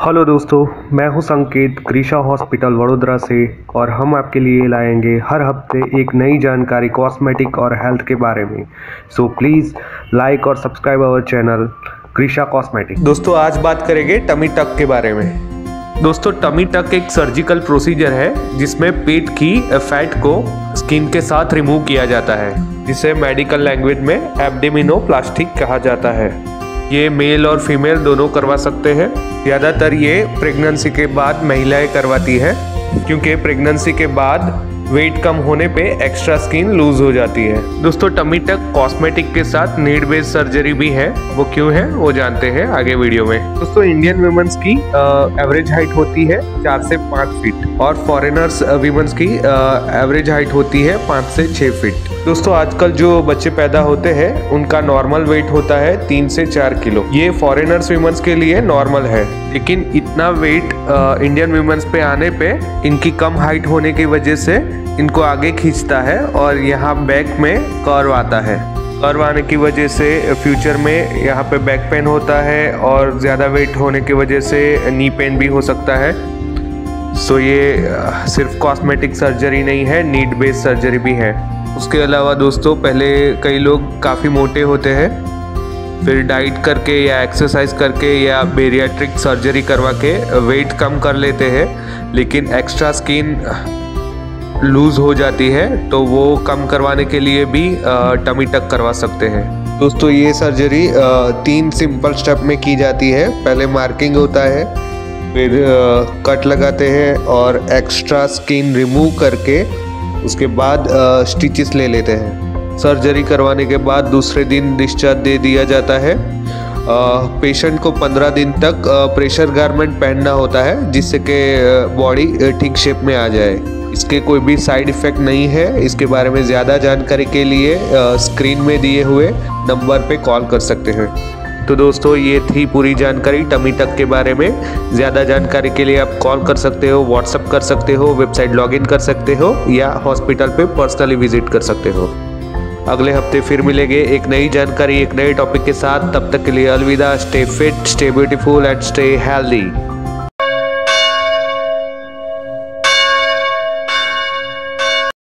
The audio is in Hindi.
हेलो दोस्तों, मैं हूं संकेत कृषा हॉस्पिटल वडोदरा से और हम आपके लिए लाएंगे हर हफ्ते एक नई जानकारी कॉस्मेटिक और हेल्थ के बारे में। सो प्लीज़ लाइक और subscribe our channel Krisha cosmetic. दोस्तों आज बात करेंगे टमी टक के बारे में। दोस्तों टमी टक एक सर्जिकल प्रोसीजर है जिसमें पेट की फैट को स्किन के साथ रिमूव किया जाता है, जिसे मेडिकल लैंग्वेज में एब्डोमिनोप्लास्टी कहा जाता है। ये मेल और फीमेल दोनों करवा सकते हैं। ज़्यादातर ये प्रेगनेंसी के बाद महिलाएं करवाती है, क्योंकि प्रेगनेंसी के बाद वेट कम होने पे एक्स्ट्रा स्किन लूज हो जाती है। दोस्तों टमी टक कॉस्मेटिक के साथ नीड बेस्ड सर्जरी भी है, वो क्यों है वो जानते हैं आगे वीडियो में। दोस्तों इंडियन वुमेन्स की एवरेज हाइट होती है 4 से 5 फीट और फॉरेनर्स वीमेंस की एवरेज हाइट होती है 5 से 6 फीट। दोस्तों आजकल जो बच्चे पैदा होते हैं उनका नॉर्मल वेट होता है 3 से 4 किलो। ये फॉरेनर्स वीमेंस के लिए नॉर्मल है, लेकिन इतना वेट इंडियन वुमेन्स पे आने पे इनकी कम हाइट होने की वजह से इनको आगे खींचता है और यहाँ बैक में कर्व आता है। कर्व आने की वजह से फ्यूचर में यहाँ पे बैक पेन होता है और ज़्यादा वेट होने की वजह से नी पेन भी हो सकता है। सो ये सिर्फ कॉस्मेटिक सर्जरी नहीं है, नीड बेस्ड सर्जरी भी है। उसके अलावा दोस्तों पहले कई लोग काफ़ी मोटे होते हैं, फिर डाइट करके या एक्सरसाइज करके या बेरियाट्रिक सर्जरी करवा के वेट कम कर लेते हैं, लेकिन एक्स्ट्रा स्किन लूज हो जाती है, तो वो कम करवाने के लिए भी टमी टक करवा सकते हैं। दोस्तों ये सर्जरी 3 सिंपल स्टेप में की जाती है। पहले मार्किंग होता है, फिर कट लगाते हैं और एक्स्ट्रा स्किन रिमूव करके उसके बाद स्टिचेस ले लेते हैं। सर्जरी करवाने के बाद दूसरे दिन डिस्चार्ज दे दिया जाता है। पेशेंट को 15 दिन तक प्रेशर गारमेंट पहनना होता है, जिससे कि बॉडी ठीक शेप में आ जाए। इसके कोई भी साइड इफ़ेक्ट नहीं है। इसके बारे में ज़्यादा जानकारी के लिए स्क्रीन में दिए हुए नंबर पे कॉल कर सकते हैं। तो दोस्तों ये थी पूरी जानकारी टमी टक के बारे में। ज़्यादा जानकारी के लिए आप कॉल कर सकते हो, व्हाट्सअप कर सकते हो, वेबसाइट लॉगिन कर सकते हो या हॉस्पिटल पे पर्सनली विजिट कर सकते हो। अगले हफ्ते फिर मिलेंगे एक नई जानकारी एक नए टॉपिक के साथ। तब तक के लिए अलविदा। Stay fit, stay beautiful and stay healthy.